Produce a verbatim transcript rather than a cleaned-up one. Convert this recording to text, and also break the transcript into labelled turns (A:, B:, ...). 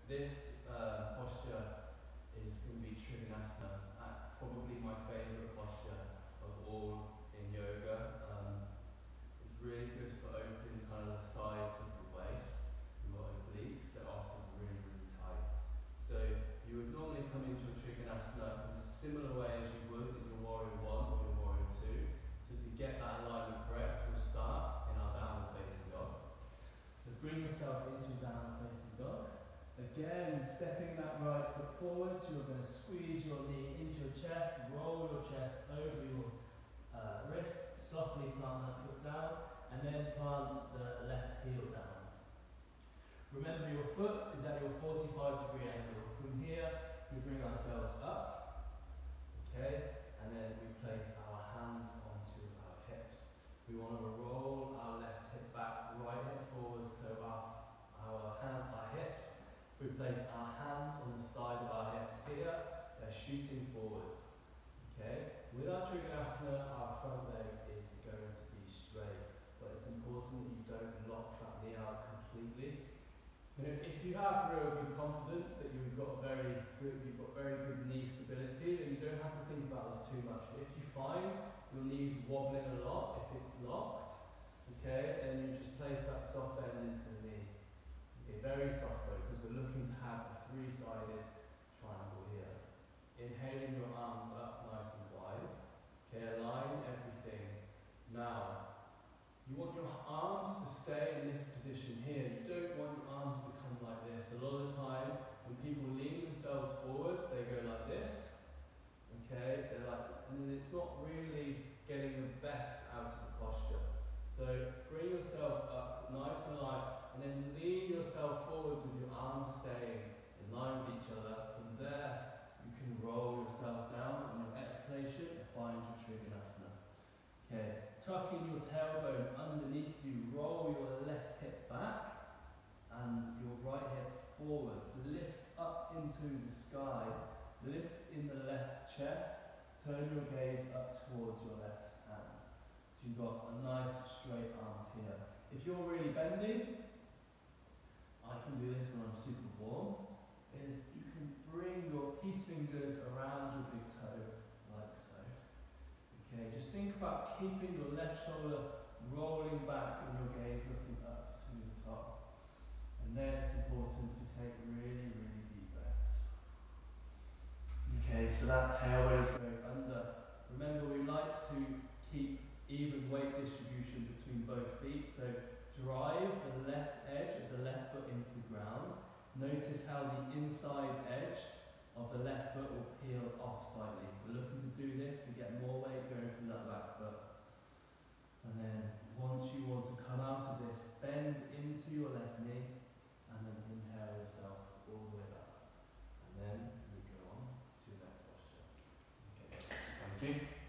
A: This uh, posture is going to be Trikonasana, uh, probably my favourite posture of all in yoga. Um, it's really good for opening kind of the sides of the waist, your obliques, they're often really, really tight. So you would normally come into a Trikonasana in a similar way as you would in your Warrior One or your Warrior Two. So to get that alignment correct, we'll start in our downward facing dog. So bring yourself into downward facing dog. Again, stepping that right foot forward, you're going to squeeze your knee into your chest, roll your chest over your uh, wrist, softly plant that foot down, and then plant the left heel down. Remember, your foot is at your forty-five degree angle. From here, we bring ourselves up, okay, and then we place our hands onto our hips. We want to roll our left hip back, right hip forward, so our, our, hand, our hips, we place our hands on the side of our hips here, they're shooting forwards. Okay? With our Trikonasana, our front leg is going to be straight, but it's important that you don't lock that knee out completely. You know, if you have real good confidence that you've got very good, you've got very good knee stability, then you don't have to think about this too much. But if you find your knees wobbling a lot, if it's locked, okay, then you just place that soft bend into the knee. Okay, very soft though, because we're looking to have a three-sided triangle here. Inhaling your arms up nice and wide. Okay, align everything. Now, you want your arms to stay in this position here. You don't want your arms to come like this. A lot of the time, when people lean themselves forward, they go like this. Okay, they're like, and it's not really getting the best out of the posture. So bring yourself up nice and light, and then lean yourself forwards with your arms staying in line with each other. From there, you can roll yourself down. On your exhalation, find your Trikonasana. Okay, tucking your tailbone underneath you, roll your left hip back and your right hip forwards. Lift up into the sky, lift in the left chest, turn your gaze up towards your left hand. So you've got a nice straight arms here. If you're really bending, I can do this when I'm super warm, is you can bring your peace fingers around your big toe like so. Okay, just think about keeping your left shoulder rolling back and your gaze looking up to the top. And then it's important to take really, really deep breaths. Okay, so that tailbone is going under. Remember, we like to keep even weight distribution between both feet. So drive the left edge of the left foot into the ground. Notice how the inside edge of the left foot will peel off slightly. We're looking to do this to get more weight going from that back foot. And then once you want to come out of this, bend into your left knee and then inhale yourself all the way back. And then we go on to the next posture. Okay, thank you.